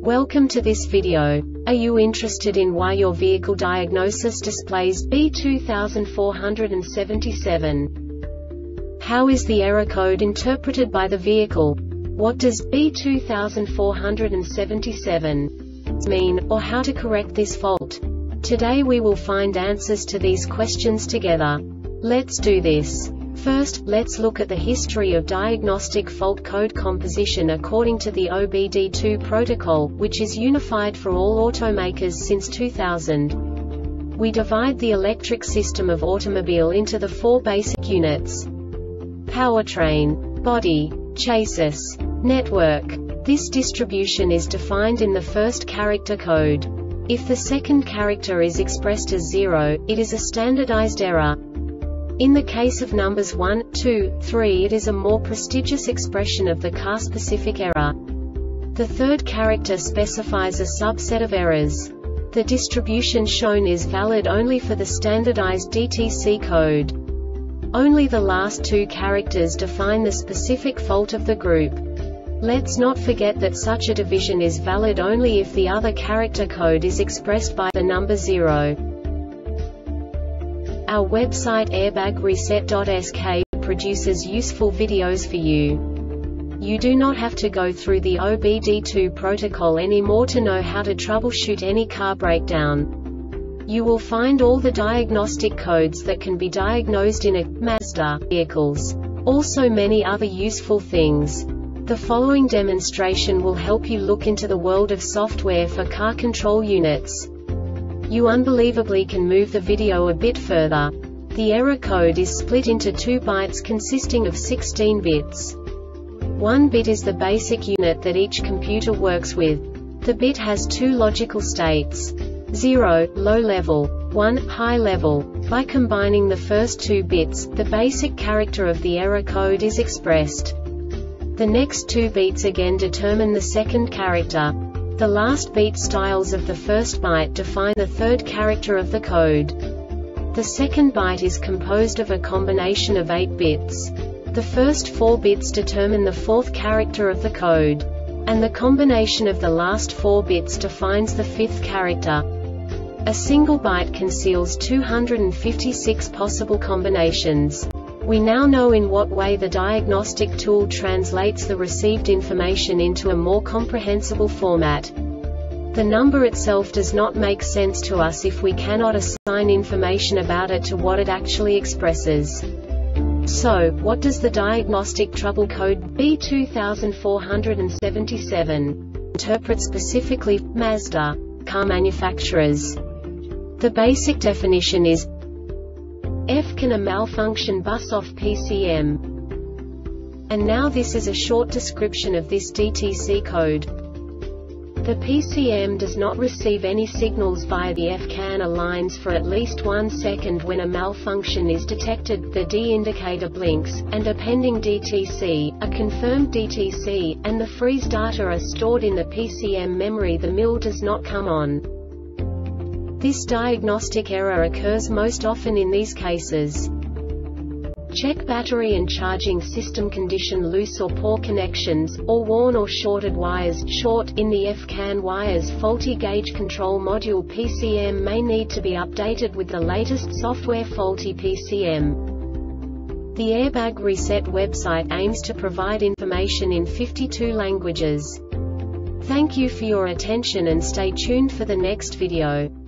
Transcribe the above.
Welcome to this video. Are you interested in why your vehicle diagnosis displays B2477? How is the error code interpreted by the vehicle? What does B2477 mean, or how to correct this fault? Today we will find answers to these questions together. Let's do this. First, let's look at the history of diagnostic fault code composition according to the OBD2 protocol, which is unified for all automakers since 2000. We divide the electric system of automobile into the four basic units: powertrain, body, chassis, network. This distribution is defined in the first character code. If the second character is expressed as 0, it is a standardized error. In the case of numbers 1, 2, 3, it is a more prestigious expression of the car-specific error. The third character specifies a subset of errors. The distribution shown is valid only for the standardized DTC code. Only the last two characters define the specific fault of the group. Let's not forget that such a division is valid only if the other character code is expressed by the number 0. Our website airbagreset.sk produces useful videos for you. You do not have to go through the OBD2 protocol anymore to know how to troubleshoot any car breakdown. You will find all the diagnostic codes that can be diagnosed in a Mazda vehicles. Also many other useful things. The following demonstration will help you look into the world of software for car control units. You unbelievably can move the video a bit further. The error code is split into 2 bytes consisting of 16 bits. 1 bit is the basic unit that each computer works with. The bit has 2 logical states: 0, low level, 1, high level. By combining the first 2 bits, the basic character of the error code is expressed. The next 2 beats again determine the second character. The last beat styles of the first byte define the third character of the code. The second byte is composed of a combination of 8 bits. The first 4 bits determine the fourth character of the code. And the combination of the last 4 bits defines the fifth character. A single byte conceals 256 possible combinations. We now know in what way the diagnostic tool translates the received information into a more comprehensible format. The number itself does not make sense to us if we cannot assign information about it to what it actually expresses. So, what does the diagnostic trouble code B2477 interpret specifically for Mazda car manufacturers? The basic definition is: F can a malfunction bus off PCM. And now this is a short description of this DTC code. The PCM does not receive any signals via the FCAN lines for at least 1 second. When a malfunction is detected, the D indicator blinks, and a pending DTC, a confirmed DTC, and the freeze data are stored in the PCM memory. The mill does not come on. This diagnostic error occurs most often in these cases: check battery and charging system condition, loose or poor connections, or worn or shorted wires. Short in the FCAN wires, faulty gauge control module. PCM may need to be updated with the latest software. Faulty PCM. The Airbag Reset website aims to provide information in 52 languages. Thank you for your attention and stay tuned for the next video.